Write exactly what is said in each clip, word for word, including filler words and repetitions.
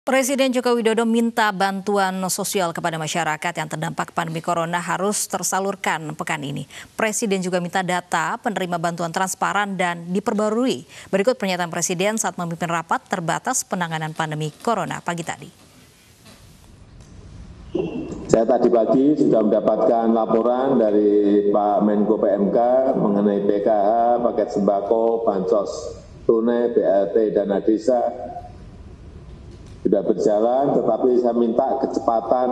Presiden Joko Widodo minta bantuan sosial kepada masyarakat yang terdampak pandemi corona harus tersalurkan pekan ini. Presiden juga minta data penerima bantuan transparan dan diperbarui. Berikut pernyataan Presiden saat memimpin rapat terbatas penanganan pandemi corona pagi tadi. Saya tadi pagi sudah mendapatkan laporan dari Pak Menko P M K mengenai P K H, paket sembako, bansos tunai, B L T, dana desa. Sudah berjalan, tetapi saya minta kecepatan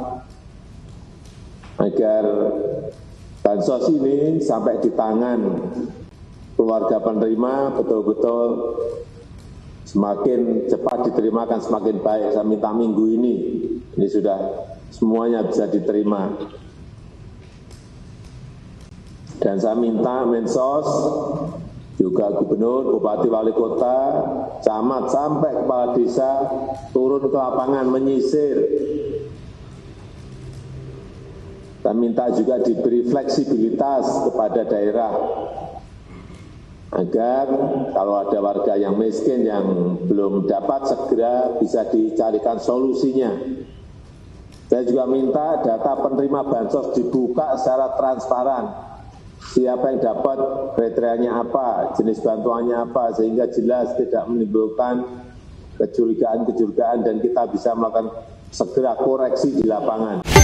agar bansos ini sampai di tangan keluarga penerima betul-betul semakin cepat diterima akan semakin baik. Saya minta minggu ini, ini sudah semuanya bisa diterima. Dan saya minta Mensos, juga gubernur, bupati, wali kota, camat, sampai kepala desa turun ke lapangan menyisir. Saya minta juga diberi fleksibilitas kepada daerah agar kalau ada warga yang miskin yang belum dapat segera bisa dicarikan solusinya. Saya juga minta data penerima bansos dibuka secara transparan. Siapa yang dapat, kriterianya apa, jenis bantuannya apa, sehingga jelas tidak menimbulkan kecurigaan-kecurigaan dan kita bisa melakukan segera koreksi di lapangan.